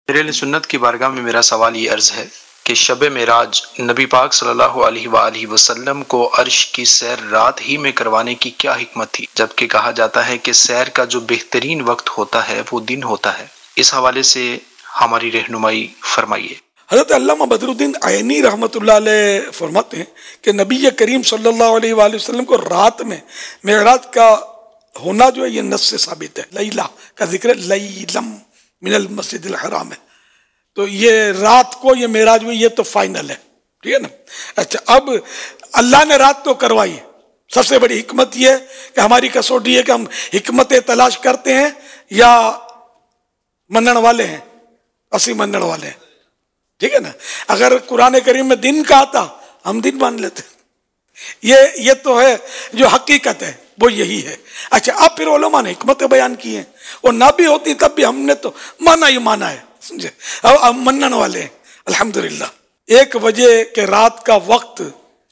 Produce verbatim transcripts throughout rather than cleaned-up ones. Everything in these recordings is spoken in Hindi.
मेरे सुन्नत की बारगाह में मेरा सवाल ये अर्ज़ है कि शब मेराज नबी पाक सल्लल्लाहु अलैहि वसल्लम को अर्श की सैर रात ही में करवाने की क्या हिकमत थी, जबकि कहा जाता है कि सैर का जो बेहतरीन वक्त होता है वो दिन होता है। इस हवाले से हमारी रहनुमाई फरमाइए। हज़रत अल्लामा बदरुद्दीन आयनी रहमतुल्लाह अलैह फरमाते हैं कि नबी करीम सल्लल्लाहु अलैहि वसल्लम को रात में मेराज का होना जो है ये नस से साबित है। लैला का जिक्र लैलम मिनल मस्जिदिल हराम है, तो ये रात को ये मेराज हुई, ये तो फाइनल है, ठीक है ना। अच्छा, अब अल्लाह ने रात तो करवाई, सबसे बड़ी हिकमत ये है कि हमारी कसौटी है कि हम हिकमतें तलाश करते हैं या मनन वाले हैं, असी मनन वाले हैं, ठीक है ना। अगर कुरान करीम में दिन का आता हम दिन मान लेते, ये ये तो है जो हकीकत है वो यही है। अच्छा, अब फिर उलमा ने हिकमत बयान की है, और ना भी होती तब भी हमने तो माना ही माना है, समझे। अब अब मनन वाले हैं अल्हम्दुलिल्लाह। एक बजे के रात का वक्त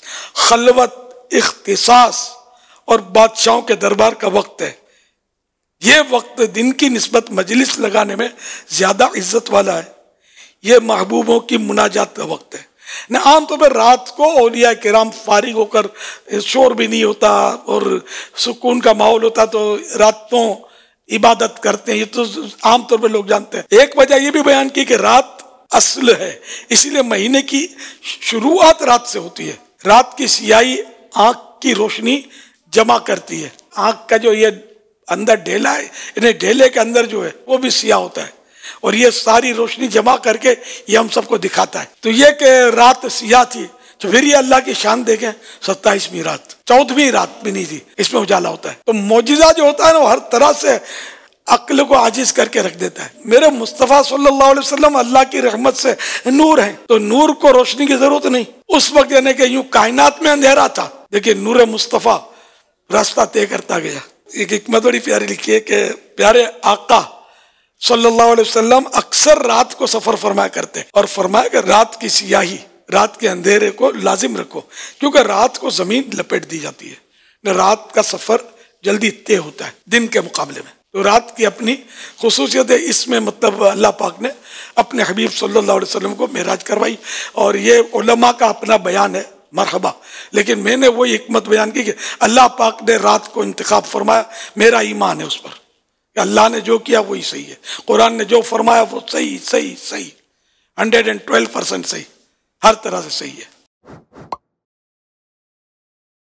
खलवत, इख्तिसास और बादशाहों के दरबार का वक्त है। ये वक्त दिन की निस्बत मजलिस लगाने में ज्यादा इज्जत वाला है। ये महबूबों की मुनाजात का वक्त है न। आमतौर पर रात को औलिया किराम फारिग होकर, शोर भी नहीं होता और सुकून का माहौल होता, तो रातों इबादत करते हैं, ये तो आमतौर पर लोग जानते हैं। एक वजह ये भी बयान की कि रात असल है, इसीलिए महीने की शुरुआत रात से होती है। रात की सियाही आंख की रोशनी जमा करती है। आंख का जो ये अंदर ढेला है, इन्हें ढेले के अंदर जो है वो भी सियाह होता है, और ये सारी रोशनी जमा करके ये हम सबको दिखाता है। तो ये कि रात सियाह थी, तो फिर ये अल्लाह की शान देखें, सत्ताईसवीं रात, चौदहवीं रात भी नहीं थी, इसमें उजाला होता है। तो मौजिजा जो होता है ना, वो हर तरह से अक्ल को आजिज करके रख देता है। मेरे मुस्तफ़ा सल्लल्लाहु अलैहि वसल्लम अल्लाह की रहमत से नूर है, तो नूर को रोशनी की जरूरत नहीं। उस वक्त यानी कि यूं कायनात में अंधेरा था, लेकिन नूर मुस्तफ़ा रास्ता तय करता गया। एक हिकमत बड़ी प्यारी लिखी है कि प्यारे आका सल्लल्लाहु अलैहि वसल्लम अक्सर रात को सफर फरमाया करते, और फरमाया कि रात की सियाही, रात के अंधेरे को लाजिम रखो, क्योंकि रात को जमीन लपेट दी जाती है न। रात का सफर जल्दी तय होता है दिन के मुकाबले में। तो रात की अपनी खुसूसियत है। इसमें मतलब अल्लाह पाक ने अपने हबीब सल्लल्लाहु अलैहि वसल्लम को मेराज करवाई, और ये उलमा का अपना बयान है, मरहबा। लेकिन मैंने वही हिकमत बयान की कि अल्लाह पाक ने रात को इंतखाब फरमाया। मेरा ईमान है उस पर, अल्लाह ने जो किया वही सही है, कुरान ने जो फरमाया वो सही सही सही हंड्रेड एंड ट्वेल्व परसेंट सही, हर तरह से सही है।